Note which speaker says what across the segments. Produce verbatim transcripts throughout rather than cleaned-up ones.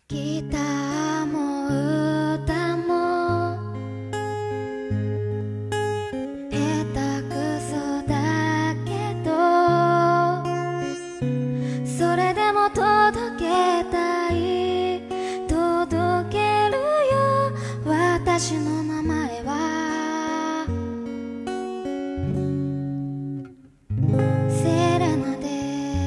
Speaker 1: ギターも歌も下手くそだけど、それでも届けたい、届けるよ私の名前はセレナです。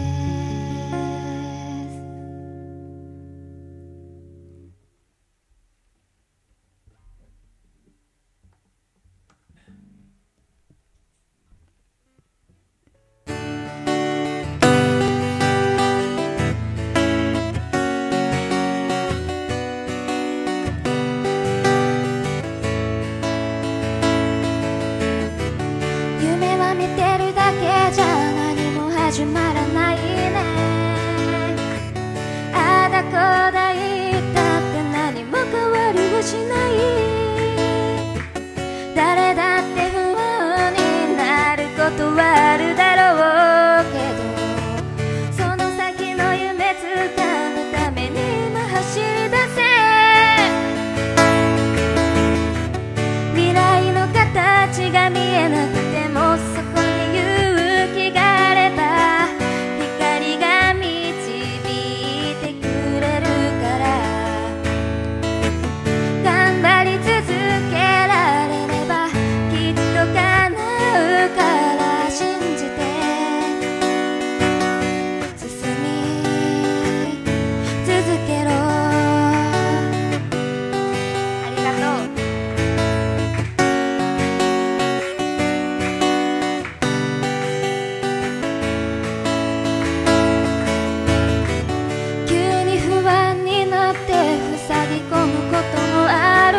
Speaker 1: 夢は見てるだけじゃ何も始まらないね。あだこだ言ったって何も変わりはしない。誰だって不安になることはあるだろうけど、その先の夢つかむために今走り出せ。未来の形が見えなくてもそこに勇気があれば光が導いてくれるから、頑張り続けられればきっと叶うから信じて進み続けろ。ありがとう。急に不安になって塞ぎ込むこともある。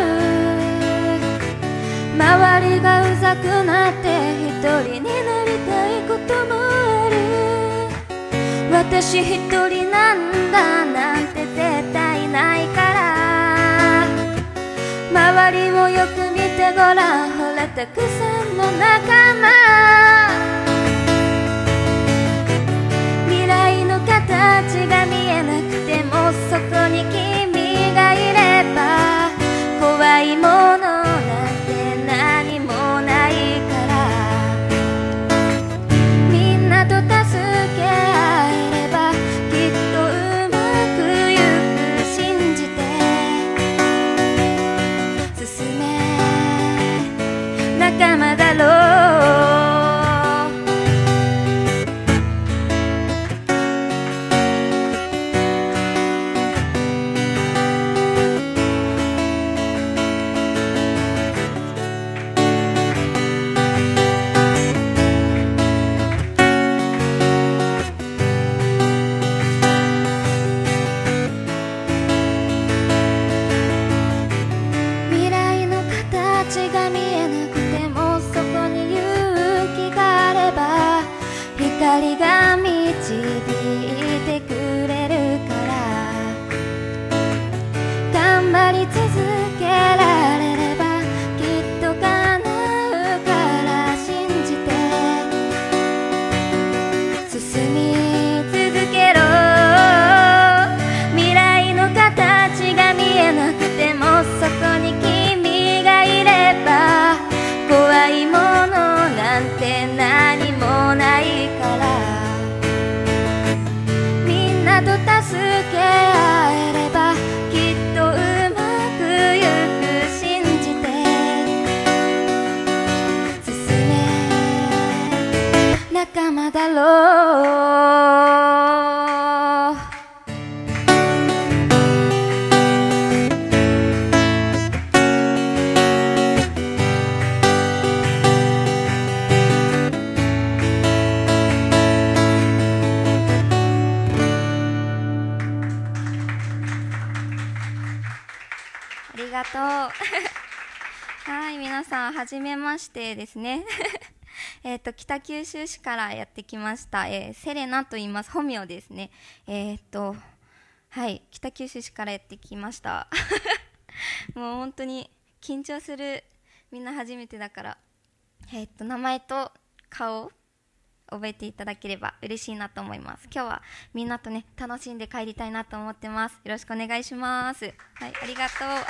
Speaker 1: 周りがうざくなって一人になりたいこともある。私一人なんだなんて絶対ないから、周りをよく見てごらん、ほらたくさんの仲間。未来の形が見えなくてもそこに君がいれば怖いものなんて何もないから、みんなと助け合えればきっとうまくゆく信じて進め、仲間だろう。未来の形が見えなくてもそこに勇気があれば光が導いてくれるから、頑張り続けられればきっと叶うから信じて進み続けろ。未来の形が見えなくてもそこに君がいれば怖いものなんて何もないから、みんなと助け合えればきっとうまくゆく信じて進め、仲間だろう。ありがとう。はい、皆さんはじめましてですね。えっと北九州市からやってきました、えー、セレナと言います。本名ですね。えっとはい北九州市からやってきました。もう本当に緊張する。みんな初めてだから。えっと名前と顔覚えていただければ嬉しいなと思います。今日はみんなとね楽しんで帰りたいなと思ってます。よろしくお願いします。はい、ありがとうやばい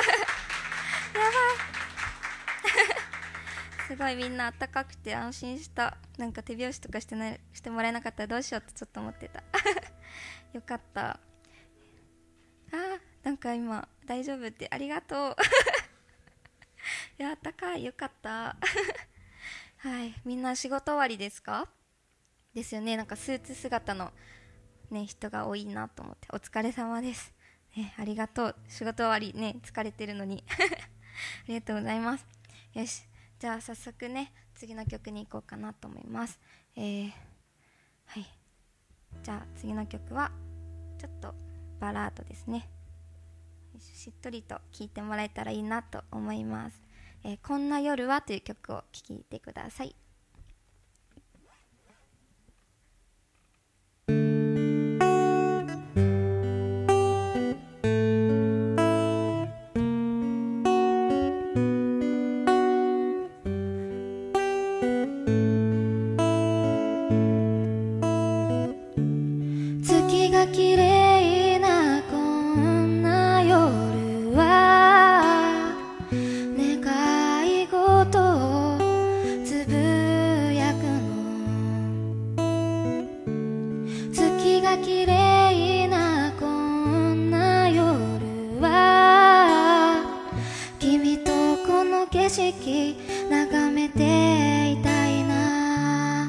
Speaker 1: すごいみんなあったかくて安心した。なんか手拍子とかしてないしてもらえなかったらどうしようってちょっと思ってたよかった。あー、なんか今大丈夫ってありがとういやあったかい、よかったはい、みんな仕事終わりですか？ですよね。なんかスーツ姿の、ね、人が多いなと思って、お疲れ様です、ね、ありがとう。仕事終わりね、疲れてるのにありがとうございます。よし、じゃあ早速ね次の曲に行こうかなと思います。えー、はい、じゃあ次の曲はちょっとバラードですね。しっとりと聴いてもらえたらいいなと思います。えー、こんな夜はという曲を聴いてください。月が綺麗なこんな夜は願い事をつぶやくの。月が綺麗なこんな夜は君とこの景色眺めていたいな。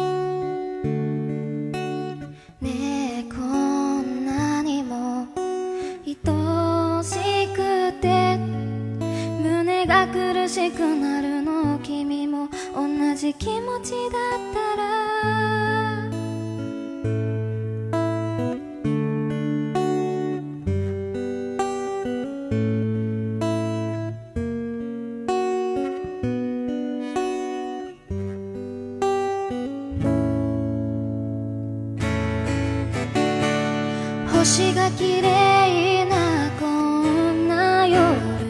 Speaker 1: ねえこんなにも愛しくて胸が苦しくなるの。君も同じ気持ちだったら星が綺麗なこんな夜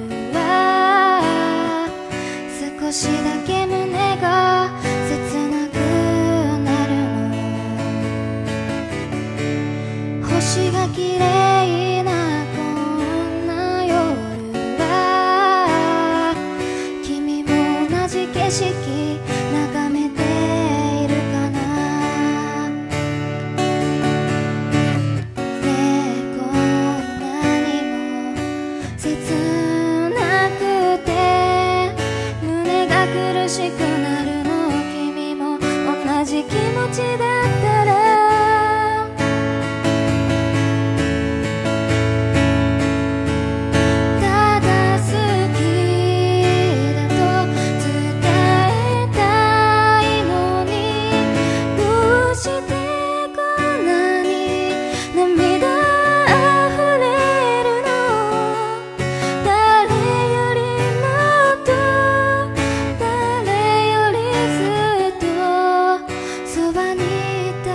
Speaker 1: は少しだけ胸が切なくなるの。星が綺麗なこんな夜は君も同じ景色眺めているかな。苦しくなるの。君も同じ気持ちだったらただ好きだと伝えたいのにどうしてこんなに涙溢れるの。誰よりもっと誰よりずっとそばにいた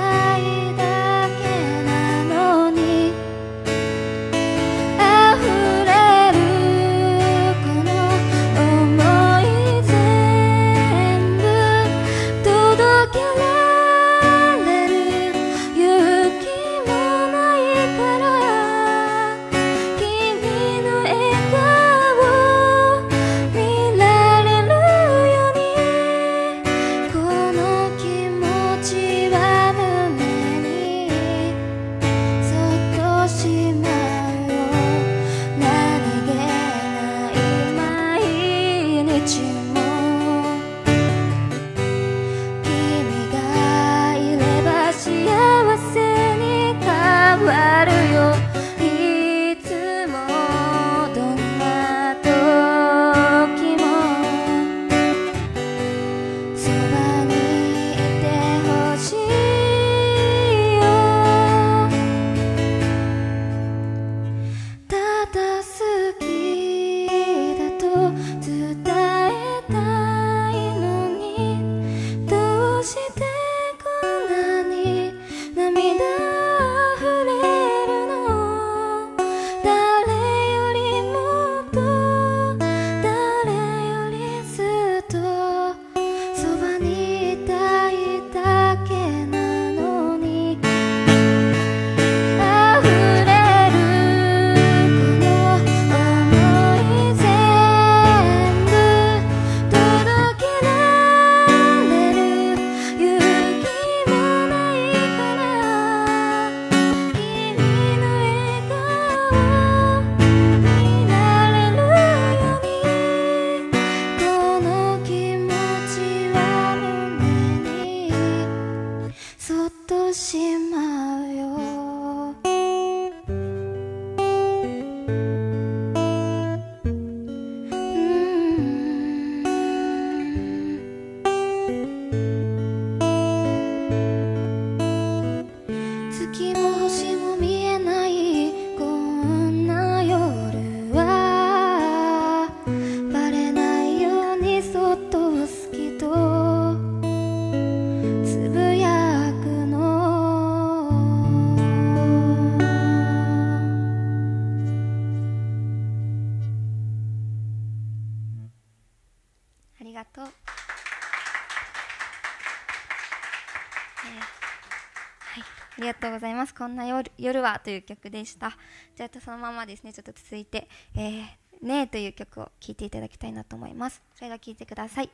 Speaker 1: はい、ありがとうございます。こんな夜夜はという曲でした。じゃあそのままですね、ちょっと続いて、えー、ねえという曲を聴いていただきたいなと思います。それでは聴いてください。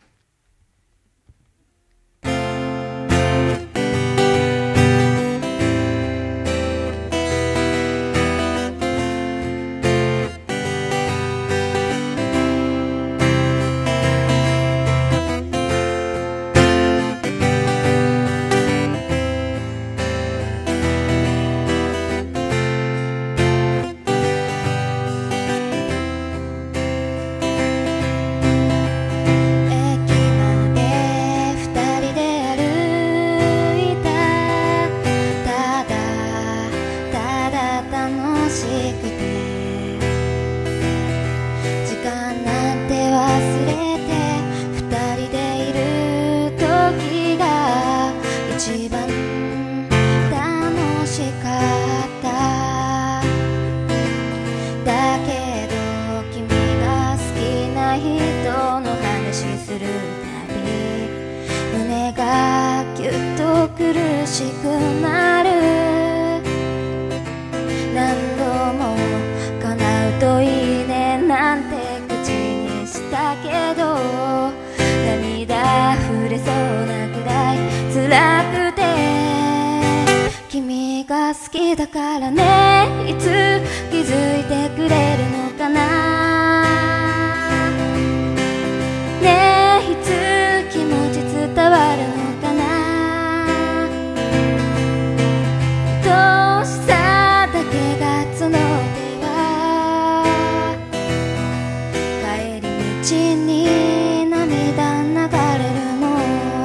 Speaker 1: だからね、いつ気づいてくれるのかな。ねえ、いつ気持ち伝わるのかな。愛しさだけが募っては帰り道に涙流れるの。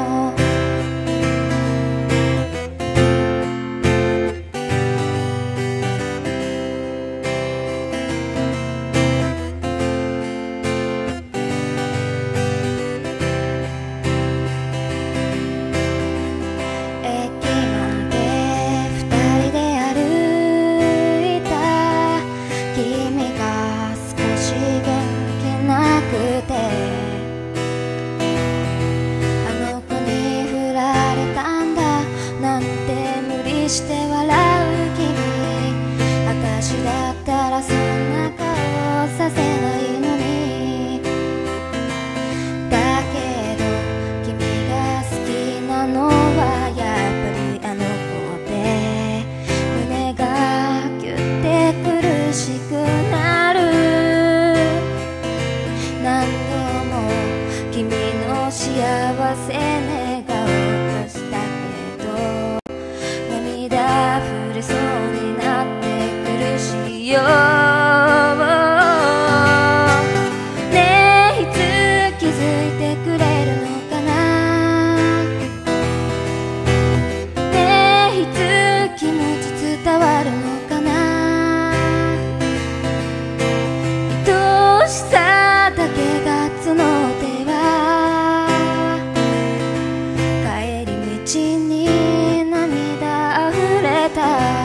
Speaker 1: して笑う君、私だったらそんな顔させないのに。だけど君が好きなのはやっぱりあの子で、胸がキュッて苦しくなる。何度も君の幸せ願おうとしたけど、涙溢れそうになって苦しいよ。ねえ、いつ気づいてくれるのかな。ねえ、いつ気持ち伝わるのかな。愛しさだけが募っては帰り道に涙溢れた。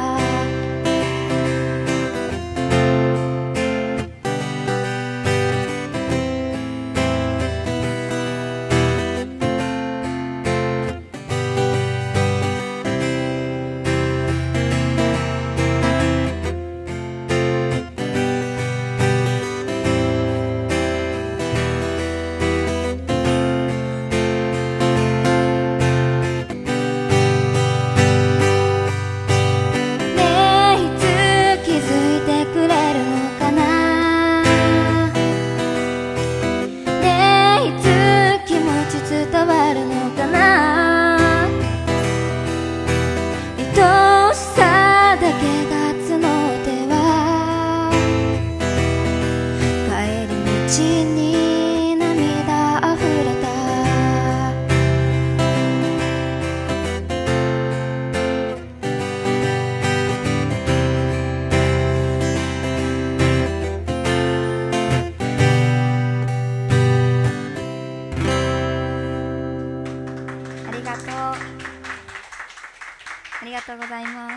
Speaker 1: ありがとうございます。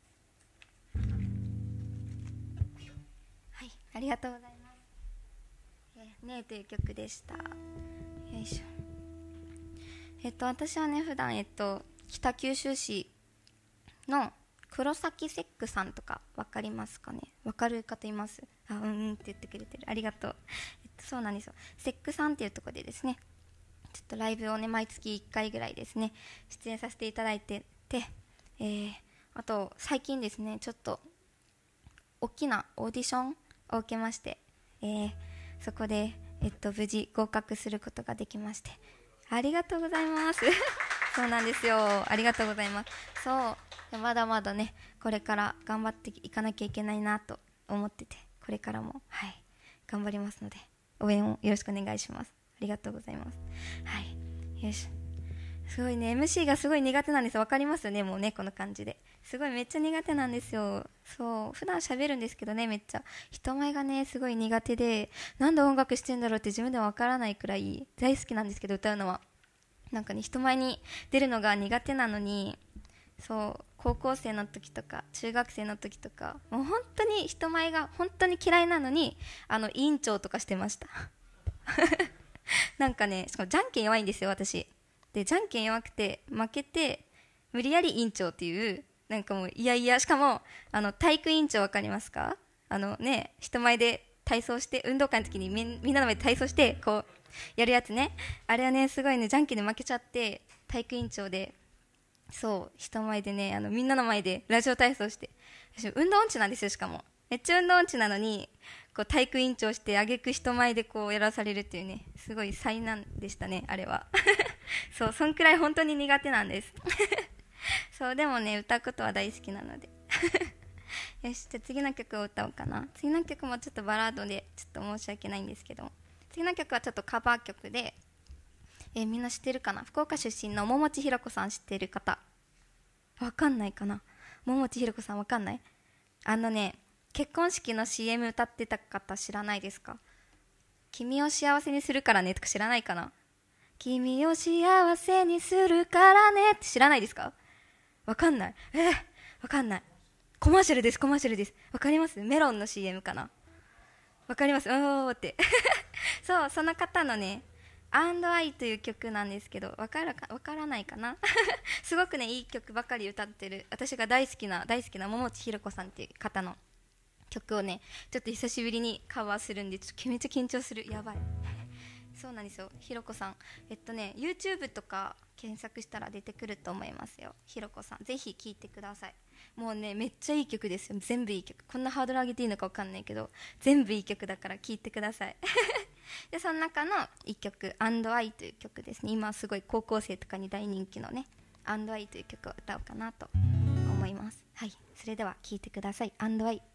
Speaker 1: はい、ありがとうございます。えー、 ねえという曲でした。よいしょ。えっと私はね普段えっと北九州市の黒崎節句さんとか分かりますかね。分かる方います？あ、うんうんって言ってくれてる、ありがとう。えっと、そうなんですよ、節句さんっていうところでですね、ちょっとライブをね毎月いっかいぐらいですね出演させていただいてて、えー、あと最近ですねちょっと大きなオーディションを受けまして、えー、そこで、えっと、無事合格することができまして、ありがとうございますそうなんですよ、ありがとうございます。そうまだまだねこれから頑張っていかなきゃいけないなと思ってて、これからもはい頑張りますので応援をよろしくお願いします。ありがとうございます。はい、よし。すごいね エムシー がすごい苦手なんです。わかりますよね、もうねこの感じですごいめっちゃ苦手なんですよ。そう普段喋るんですけどね、めっちゃ人前がねすごい苦手で、なんで音楽してんだろうって自分でもわからないくらい大好きなんですけど、歌うのはなんかね人前に出るのが苦手なのに、そう高校生の時とか中学生の時とかもう本当に人前が本当に嫌いなのに、あの委員長とかしてましたなんかね、しかもじゃんけん弱いんですよ私で、じゃんけん弱くて負けて無理やり委員長っていう、なんかもういやいや、しかもあの体育委員長わかりますか？あのね人前で体操して、運動会の時にみんみんなの前で体操してこうやるやつね、あれはねすごいねじゃんけんで負けちゃって体育委員長で、そう人前でねあのみんなの前でラジオ体操して、私運動音痴なんですよ、しかもめっちゃ運動音痴なのにこう体育委員長してあげく人前でこうやらされるっていうね、すごい災難でしたねあれはそうそんくらい本当に苦手なんですそうでもね歌うことは大好きなのでよし、じゃあ次の曲を歌おうかな。次の曲もちょっとバラードでちょっと申し訳ないんですけど、次の曲はちょっとカバー曲で、えー、みんな知ってるかな。福岡出身の桃地ひろ子さん知ってる方わかんないかな。桃地ひろ子さんわかんない？あのね結婚式の シーエム 歌ってた方知らないですか？君を幸せにするからねとか知らないかな。君を幸せにするからねって知らないですか？わかんない。えー、わかんない。コマーシャルです、コマーシャルです。わかります？メロンの シーエム かな。わかります？おーってそう、その方のね「アンドアイ」という曲なんですけど、わからかわからないかなすごくねいい曲ばかり歌ってる、私が大好きな大好きな桃地ひろ子さんっていう方の曲をねちょっと久しぶりにカバーするんで、ちょっとめっちゃ緊張する、やばいそうなんですよ、ひろこさん。えっとね YouTube とか検索したら出てくると思いますよ、ひろこさん。ぜひ聴いてください。もうねめっちゃいい曲ですよ、全部いい曲。こんなハードル上げていいのか分かんないけど全部いい曲だから聴いてくださいでその中のいっきょく「アンドアイ」という曲ですね。今すごい高校生とかに大人気のね「アンドアイ」という曲を歌おうかなと思います。はい、それでは聴いてください。「アンドアイ」。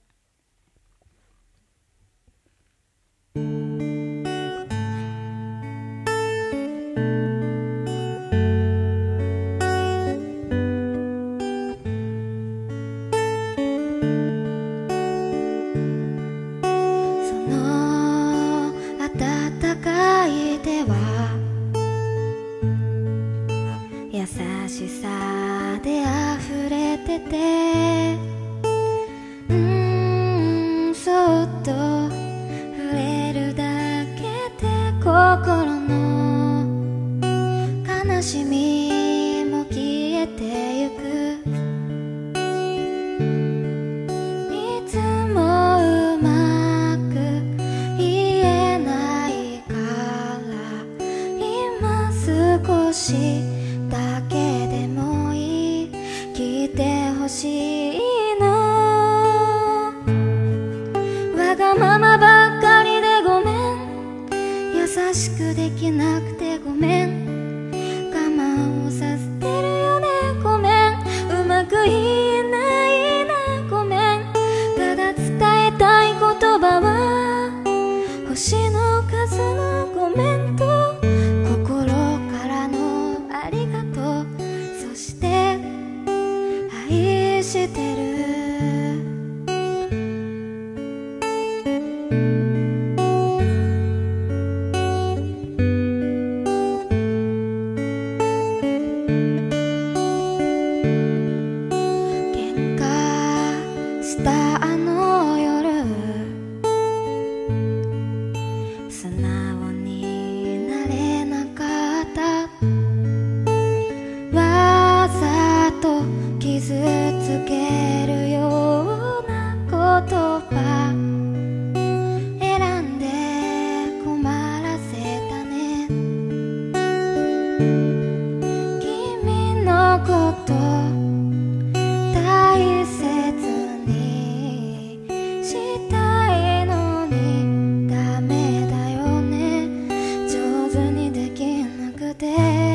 Speaker 1: 優しさで溢れてて、うーんそっと触れるだけで心の悲しみも消えてゆく。いつもうまく言えないから今少しだけでもいい聞いてほしいの。わがままばっかりでごめん、優しくできなくてごめん、我慢をさせてるよねごめん、うまく言えないなごめん、ただ伝えたい言葉は星の数のコメント、心からのありがとう、そして愛してる。 素直になれなかった。わざと傷つけるような言葉選んで困らせたね。君のこと大切にしたいのにダメだよね。上手にできなくて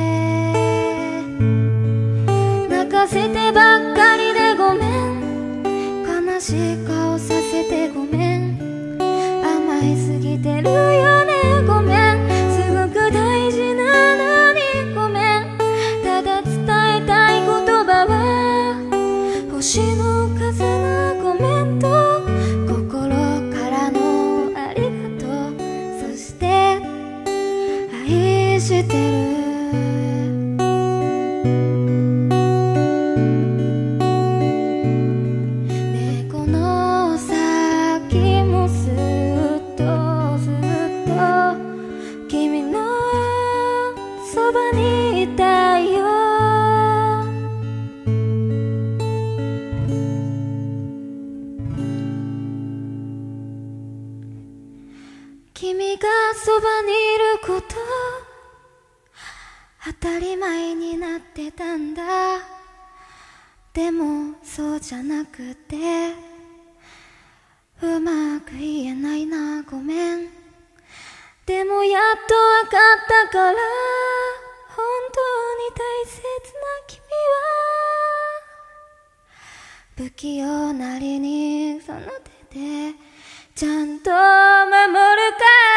Speaker 1: 泣かせてばっかりでごめん。悲しい顔させてごめん。甘えすぎてるよねごめん。すごく大事なのにごめん。ただ伝えたい言葉は星の数のコメント。心からのありがとう。そして愛してる。ねこの先もずっとずっと君のそばにいたいよ。君がそばにいること当たり前になってたんだ。でもそうじゃなくてうまく言えないなごめん。でもやっとわかったから本当に大切な君は不器用なりにその手でちゃんと守る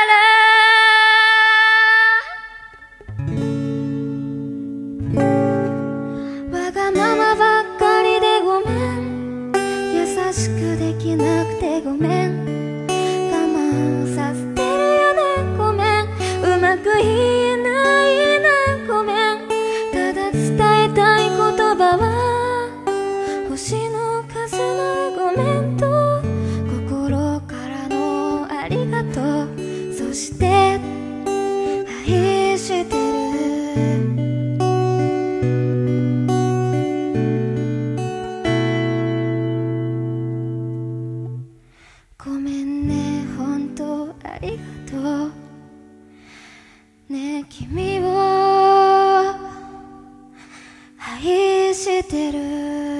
Speaker 1: からわがままばっかりでごめん。優しくできなくてごめん。我慢させてるよねごめん。うまく言えないなごめん。ただ伝えたい言葉は星の数のコメント。心からのありがとう。そして愛してる。ごめんね本当ありがとうね。君を愛してる。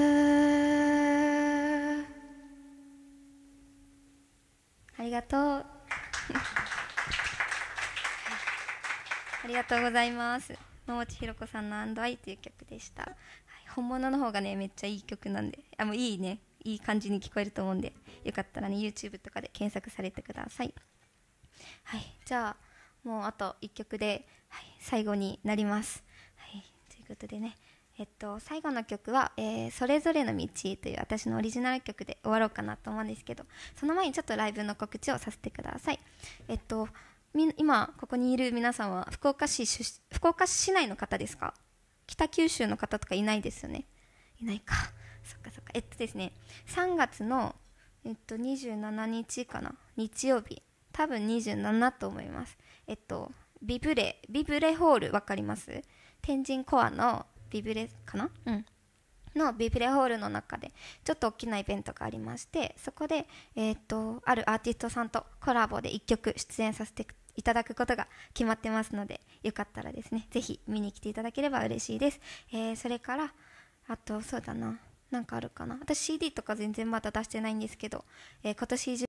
Speaker 1: ありがとうありがとうございます。野持ひろ子さんの「アンドアイ」という曲でした。はい、本物の方がねめっちゃいい曲なんで、あもういいねいい感じに聞こえると思うんで、よかったらね YouTube とかで検索されてください。はい、じゃあもうあといっきょくで、はい、最後になります。はい、ということでね、えっと、最後の曲は、えー「それぞれの道」という私のオリジナル曲で終わろうかなと思うんですけど、その前にちょっとライブの告知をさせてください。えっとみ今ここにいる皆さんは福岡市出福岡市内の方ですか？北九州の方とかいないですよね。いないか。そっかそっか。えっとですねさんがつの、えっと、にじゅうしちにちかな、日曜日、多分にじゅうしちと思います。えっとビブレビブレホールわかります？天神コアのビブレかな、うんのビブレホールの中でちょっと大きなイベントがありまして、そこで、えー、とあるアーティストさんとコラボでいっきょく出演させていただくことが決まってますので、よかったらですねぜひ見に来ていただければ嬉しいです。えー、それからあとそうだな、なんかあるかな、私 シーディー とか全然まだ出してないんですけど、えー、今年中